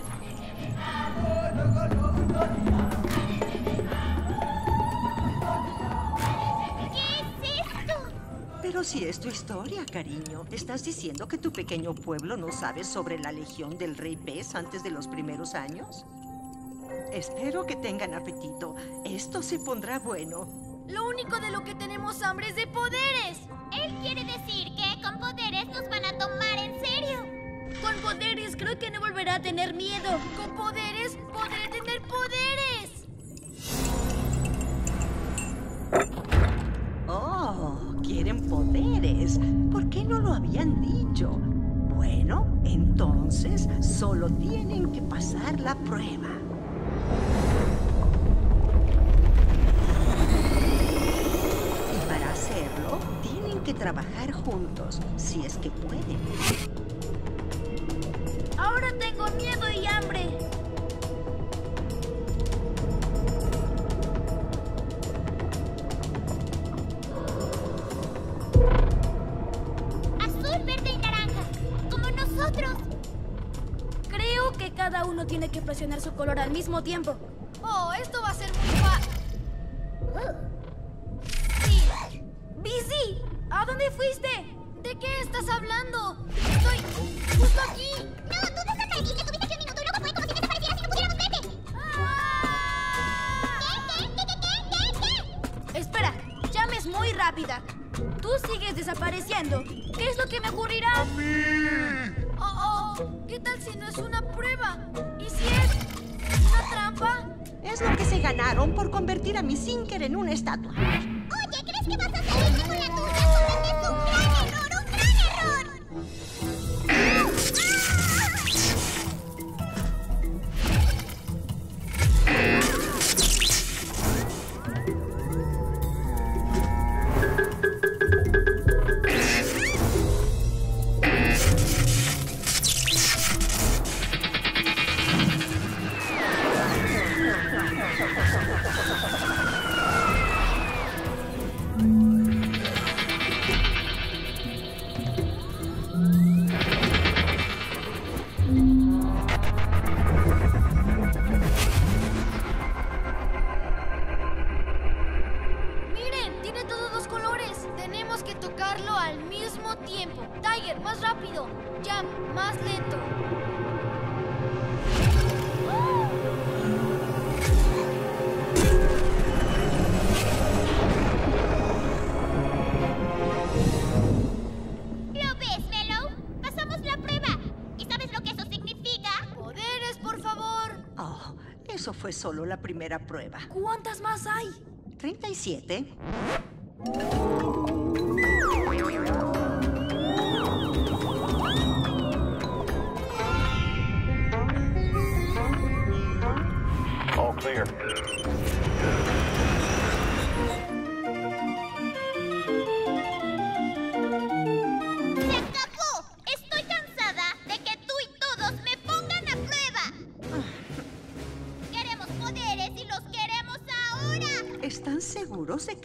Pero si es tu historia, cariño. ¿Estás diciendo que tu pequeño pueblo no sabe sobre la legión del Rey Pez antes de los primeros años? Espero que tengan apetito. Esto se pondrá bueno. Lo único de lo que tenemos hambre es de poderes. Él quiere decir que con poderes nos van a tomar en serio. Con poderes creo que no volverá a tener miedo. Con poderes podré tener poderes. Oh, quieren poderes. ¿Por qué no lo habían dicho? Bueno, entonces solo tienen que pasar la prueba. Y para hacerlo, tienen que trabajar juntos, si es que pueden. Ahora tengo miedo y hambre. Azul, verde y naranja, como nosotros. Creo que cada uno tiene que presionar su color al mismo tiempo. Oh, esto va a ser muy fácil. Sí. ¡Bizzy! ¿A dónde fuiste? ¿De qué estás hablando? Estoy justo aquí. No, tú déjame aquí. Te tuviste aquí un minuto y luego fue como si desaparecieras y no pudiéramos verte. ¿Qué, qué, qué, qué, qué, qué? Espera, Jam es muy rápida. Tú sigues desapareciendo. ¿Qué es lo que me ocurrirá? ¡A mí! Oh, oh, ¿qué tal si no es una prueba? ¿Y si es una trampa? Es lo que se ganaron por convertir a mi Sinker en una estatua. Oye, ¿crees que vas a hacer eso con la tuya? ¡Cometes un gran error, un gran error! Miren, tiene todos los colores. Tenemos que tocarlo al mismo tiempo. Tiger, más rápido. Jam, más lento. ¿Lo ves, Mellow? Pasamos la prueba. ¿Y sabes lo que eso significa? Poderes, por favor. Oh, eso fue solo la primera prueba. ¿Cuántas más hay? treinta y siete.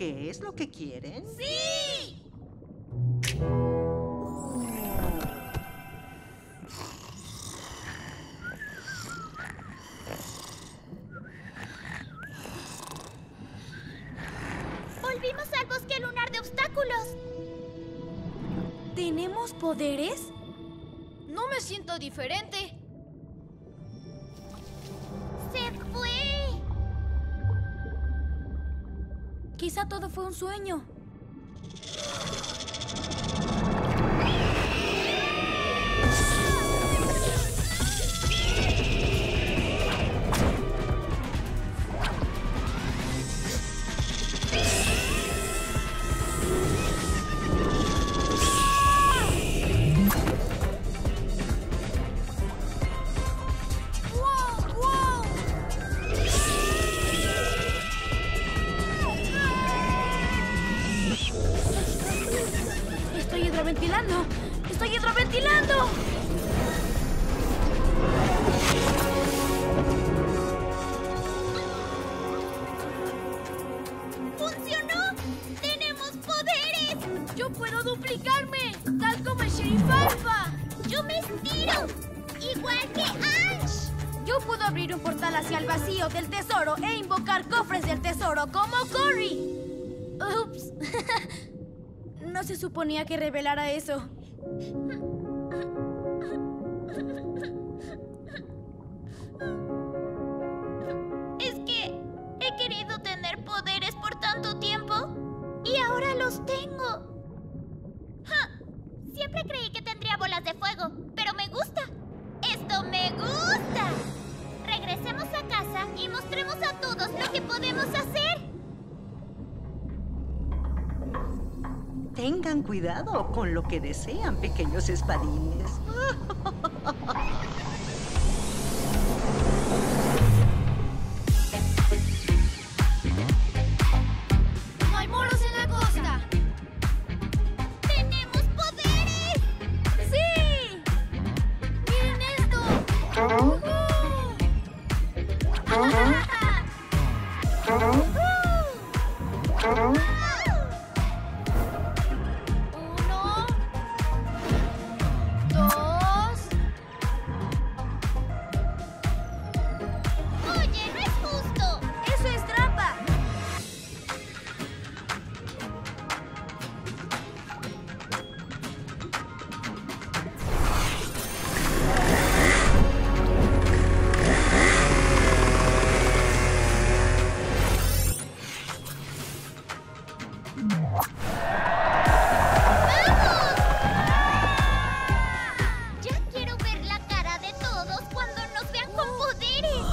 ¿Qué es lo que quieren? ¡Sí! Volvimos al bosque lunar de obstáculos. ¿Tenemos poderes? No me siento diferente. ¡Se fue! Quizá todo fue un sueño. ¡Estoy hidroventilando! ¡Estoy hidroventilando! ¡Funcionó! ¡Tenemos poderes! ¡Yo puedo duplicarme! ¡Tal como el Sheriff Alpha! ¡Yo me estiro! ¡Igual que Ash! Yo puedo abrir un portal hacia el vacío del tesoro e invocar cofres del tesoro como Cory. Ups. No se suponía que revelara eso. Es que he querido tener poderes por tanto tiempo y ahora los tengo. Ja, siempre creí que tendría bolas de fuego, pero me gusta. ¡Esto me gusta! Regresemos a casa y mostremos a todos lo que podemos hacer. Tengan cuidado con lo que desean, pequeños espadines. ¡No hay moros en la costa! ¡Tenemos poderes! ¡Sí! ¡Miren esto! ¡Uh! Uno, dos. Oye, no es justo. ¡Eso es trampa! Ya quiero ver la cara de todos cuando nos vean con poderes.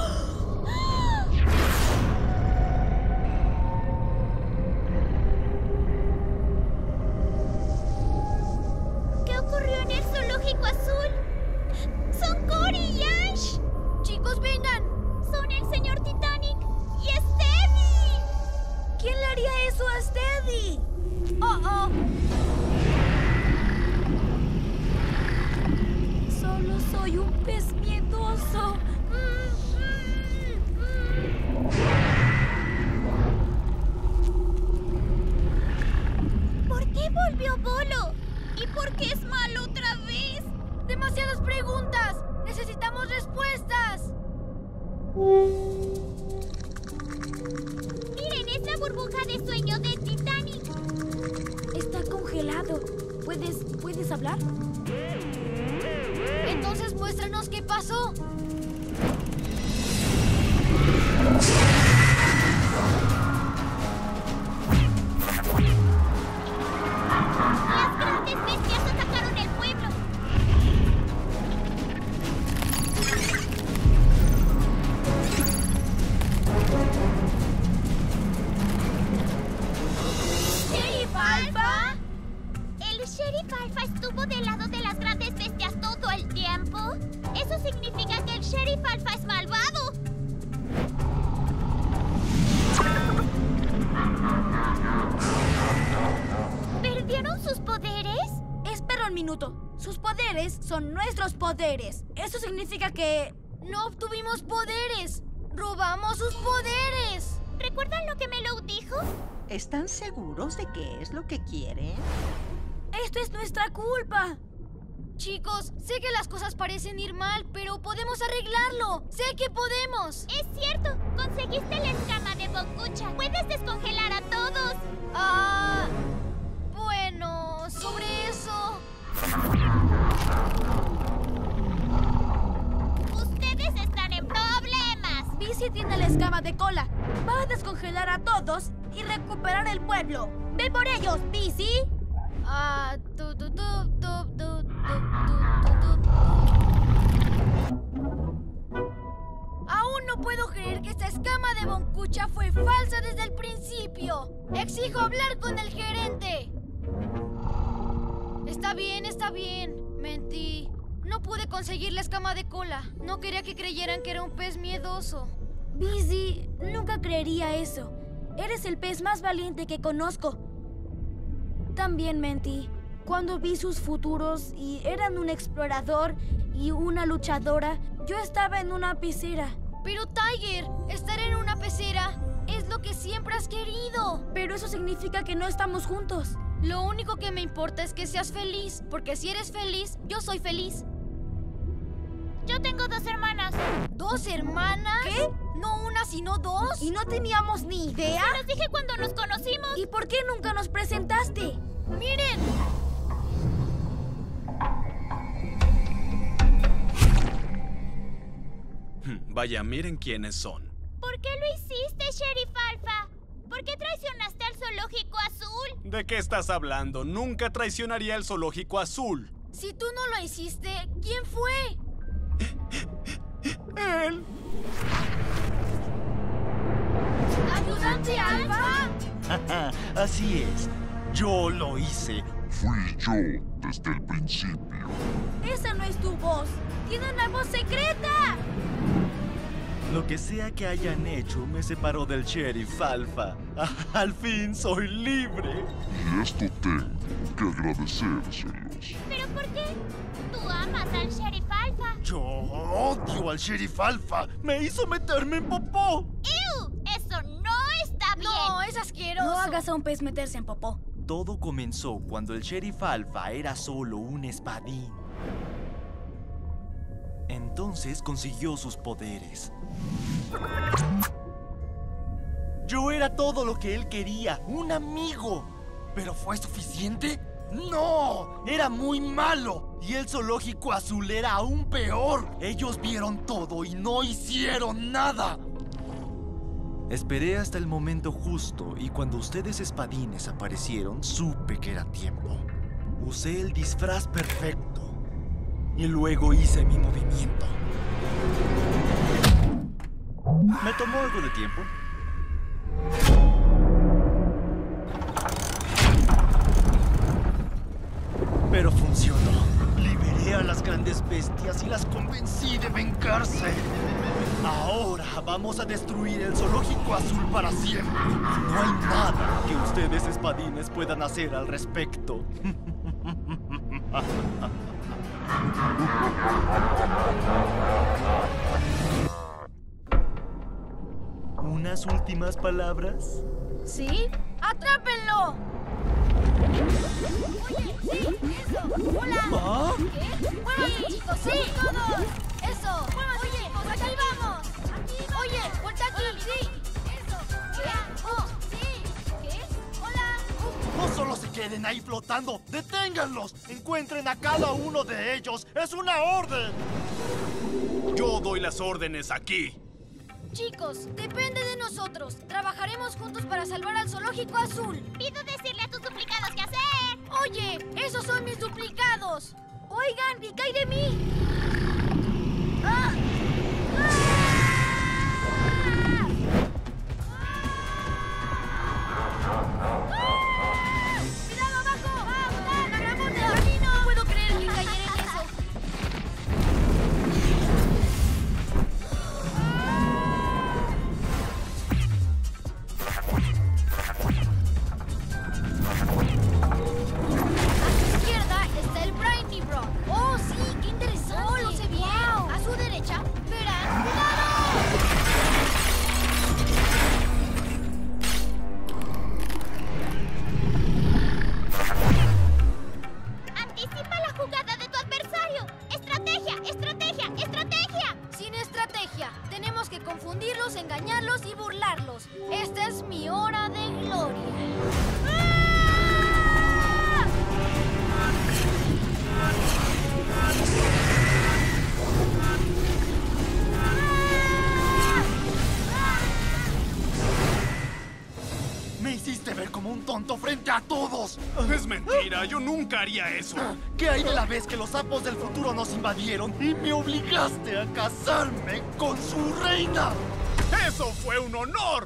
¿Qué ocurrió en el zoológico azul? ¡Son Cory y Ash! Chicos, vengan. ¡Son el señor Titanic y Steady! ¿Quién le haría eso a Steady? Oh, oh. Solo soy un pez miedoso. ¿Por qué volvió Bolo? ¿Y por qué es malo otra vez? ¡Demasiadas preguntas! ¡Necesitamos respuestas! Miren, es la burbuja de sueño de Titanic. Está congelado. ¿Puedes, ¿puedes hablar? Entonces muéstranos qué pasó. Las grandes bestias atacaron el pueblo. ¿Sheriff Alpha? ¿El Sheriff Alpha estuvo del lado de las grandes bestias todo el tiempo? Eso significa que el Sheriff Alpha es malvado. ¿Perdieron sus poderes? Espera un minuto. Sus poderes son nuestros poderes. Eso significa que... No obtuvimos poderes. Robamos sus poderes. ¿Recuerdan lo que Mellow dijo? ¿Están seguros de qué es lo que quieren? ¡Esto es nuestra culpa! Chicos, sé que las cosas parecen ir mal, pero podemos arreglarlo. ¡Sé que podemos! Es cierto, conseguiste la escama de Bonkucha. Puedes descongelar a todos. Ah, bueno, sobre eso... Ustedes están en problemas. Busy tiene la escama de cola. Va a descongelar a todos y recuperar el pueblo. ¡Ve por ellos, Busy! Ah, tu, tu, tu, tu, tu, tu, tu, tu. Aún no puedo creer que esta escama de Bonkucha fue falsa desde el principio. Exijo hablar con el gerente. Está bien, está bien. Mentí. No pude conseguir la escama de cola. No quería que creyeran que era un pez miedoso. Busy, nunca creería eso. Eres el pez más valiente que conozco. También mentí. Cuando vi sus futuros y eran un explorador y una luchadora, yo estaba en una pecera. Pero Tiger, estar en una pecera es lo que siempre has querido. Pero eso significa que no estamos juntos. Lo único que me importa es que seas feliz, porque si eres feliz, yo soy feliz. Yo tengo dos hermanas. ¿Dos hermanas? ¿Qué? No una, sino dos. ¿Y no teníamos ni idea? Se los dije cuando nos conocimos. ¿Y por qué nunca nos presentaste? ¡Miren! Vaya, miren quiénes son. ¿Por qué lo hiciste, Sheriff Alpha? ¿Por qué traicionaste al Zoológico Azul? ¿De qué estás hablando? Nunca traicionaría el Zoológico Azul. Si tú no lo hiciste, ¿quién fue? Él. ¿Ayudante Alpha? Así es. Yo lo hice. Fui yo desde el principio. Esa no es tu voz. ¡Tiene una voz secreta! Lo que sea que hayan hecho me separó del Sheriff Alpha. Al fin soy libre. Y esto tengo que agradecérselos. ¿Pero por qué? ¿Tú amas al Sheriff Alpha? Yo odio al Sheriff Alpha. Me hizo meterme en popó. ¡Ew! Eso no está bien. No, es asqueroso. No hagas a un pez meterse en popó. Todo comenzó cuando el Sheriff Alpha era solo un espadín. Entonces consiguió sus poderes. Yo era todo lo que él quería, un amigo. ¿Pero fue suficiente? ¡No! Era muy malo. Y el Zoológico Azul era aún peor. Ellos vieron todo y no hicieron nada. Esperé hasta el momento justo y cuando ustedes espadines aparecieron, supe que era tiempo. Usé el disfraz perfecto y luego hice mi movimiento. Me tomó algo de tiempo. Pero funcionó. Liberé a las grandes bestias y las convencí de vengarse. Ahora vamos a destruir el Zoológico Azul para siempre. No hay nada que ustedes espadines puedan hacer al respecto. ¿Unas últimas palabras? ¿Sí? ¡Atrápenlo! Oye, sí, eso. Hola. ¿Ah? ¿Qué? ¡Muévanse, chicos! ¡Sí, todos! ¡Eso! ¡Muévanse, oye, chicos! ¡Aquí vamos! Aquí vamos. Oye, vuelta aquí, sí. Eso. ¿Qué? Oh, sí. ¿Qué? Hola. Uh. No solo se queden ahí flotando. ¡Deténganlos! Encuentren a cada uno de ellos. ¡Es una orden! Yo doy las órdenes aquí. Chicos, depende de nosotros. Trabajaremos juntos para salvar al Zoológico Azul. Pido decirle a tus duplicados qué hacer. Oye, esos son mis duplicados. Oigan, ¿y qué hay de mí? ¡Ah! ¡Cuidado abajo! ¡Ah! ¡Una gran monte de camino! No puedo creer que cayera en eso. A su izquierda está el Briny Rock. ¡Oh, sí! ¡Qué interesante! todos! Es mentira, yo nunca haría eso. ¿Qué hay de la vez que los sapos del futuro nos invadieron y me obligaste a casarme con su reina? ¡Eso fue un honor!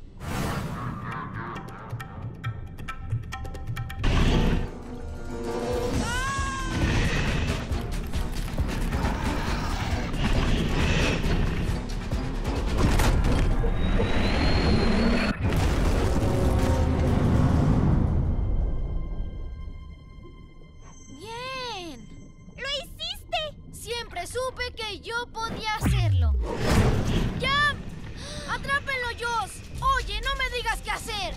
Supe que yo podía hacerlo. ¡Ya! ¡Atrápenlo, Joss! Oye, no me digas qué hacer.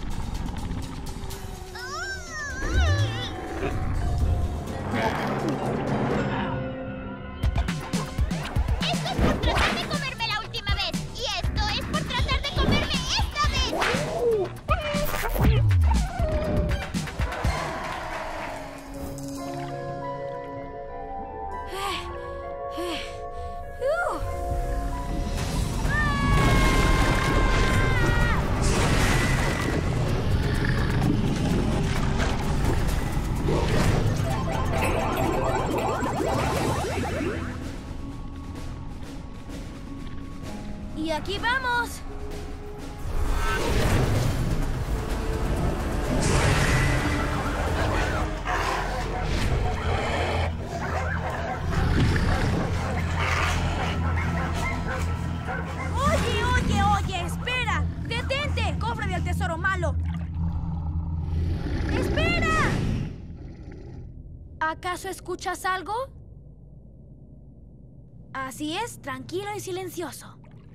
Esto es por tratar de comerme la última vez. Y esto es por tratar de comerme esta vez. Y aquí vamos. Oye, oye, oye, espera. Detente, cofre del tesoro malo. ¡Espera! ¿Acaso escuchas algo? Así es, tranquilo y silencioso.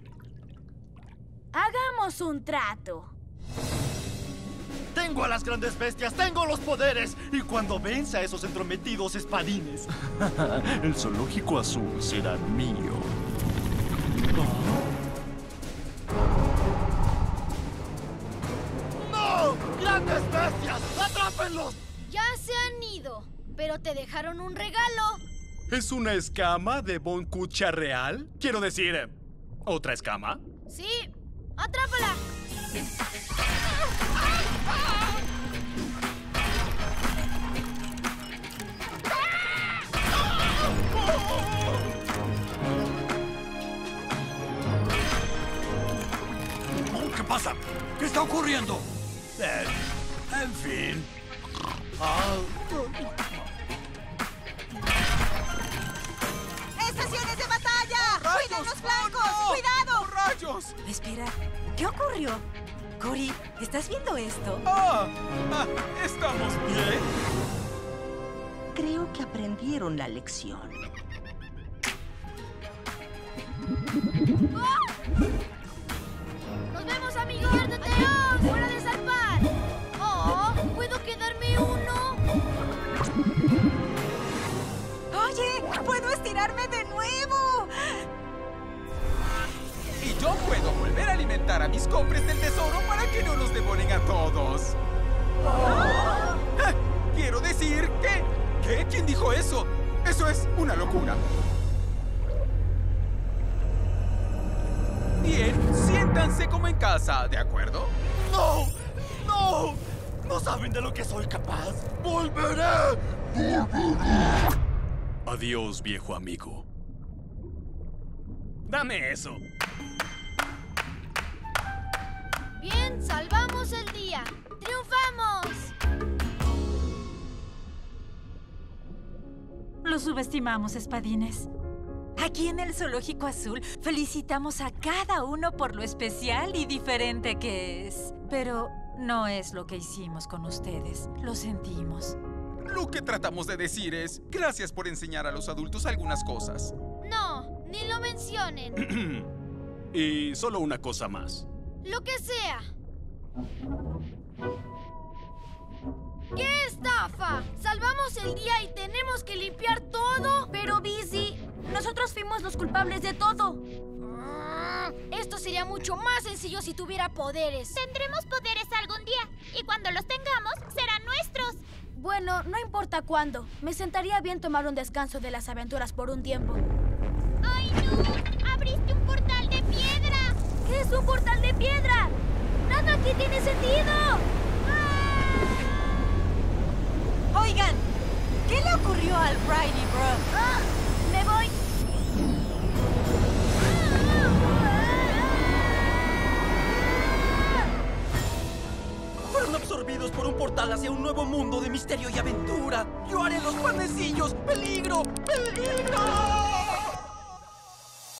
Hagamos un trato. Tengo a las grandes bestias, tengo los poderes. Y cuando vence a esos entrometidos espadines, el zoológico azul será mío. ¡No! ¡Grandes bestias! ¡Atrápenlos! Ya se han ido, pero te dejaron un regalo. ¿Es una escama de Bon Kucha real? Quiero decir, ¿otra escama? Sí. ¡Atrápala! ¿Qué pasa? ¿Qué está ocurriendo? Eh, en fin. Ah. ¡Estaciones de batalla! ¡Cuiden los flancos! ¡Oh, no! ¡Cuidado! ¡Oh, rayos! Espera, ¿qué ocurrió? Cory, ¿estás viendo esto? ¡Ah! ah ¿Estamos bien? Creo que aprendieron la lección. ¡Oh! ¡Nos vemos, amigos! ¡Guárdateos! ¡Hora de zarpar! ¡Oh! ¿Puedo quedarme uno? ¡Oye! ¡Puedo estirarme de nuevo! Y yo puedo volver a alimentar a mis cofres del tesoro para que no los devoren a todos. ¿Ah? Quiero decir que... ¿Qué? ¿Quién dijo eso? Eso es una locura. Bien, siéntanse como en casa, ¿de acuerdo? ¡No! ¡No! ¡No saben de lo que soy capaz! ¡Volveré! ¡Volveré! Adiós, viejo amigo. Dame eso. Bien, salvamos el día. ¡Triunfamos! Lo subestimamos, espadines. Aquí en el Zoológico Azul felicitamos a cada uno por lo especial y diferente que es. Pero no es lo que hicimos con ustedes. Lo sentimos. Lo que tratamos de decir es, gracias por enseñar a los adultos algunas cosas. No, ni lo mencionen. Y solo una cosa más. Lo que sea. ¡Qué estafa! Salvamos el día y tenemos que limpiar todo. Pero, Busy, nosotros fuimos los culpables de todo. Esto sería mucho más sencillo si tuviera poderes. Tendremos poderes algún día. Y cuando los tengamos, serán nuestros. Bueno, no importa cuándo. Me sentaría bien tomar un descanso de las aventuras por un tiempo. ¡Ay, no! ¡Abriste un portal de piedra! ¿Qué es un portal de piedra? ¡Nada aquí tiene sentido! ¡Ah! mundo de misterio y aventura. Yo haré los panecillos. ¡Peligro! ¡Peligro!